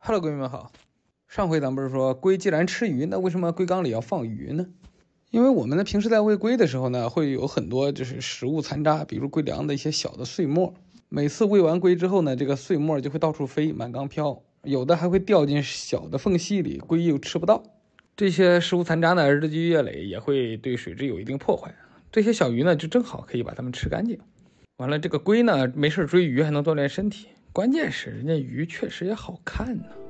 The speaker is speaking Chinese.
Hello， 各位们好。上回咱们不是说龟既然吃鱼，那为什么龟缸里要放鱼呢？因为我们呢平时在喂龟的时候呢，会有很多就是食物残渣，比如龟粮的一些小的碎末。每次喂完龟之后呢，这个碎末就会到处飞，满缸飘，有的还会掉进小的缝隙里，龟又吃不到。这些食物残渣呢，日积月累也会对水质有一定破坏。这些小鱼呢，就正好可以把它们吃干净。完了，这个龟呢，没事追鱼还能锻炼身体，关键是人家鱼确实也好看呢。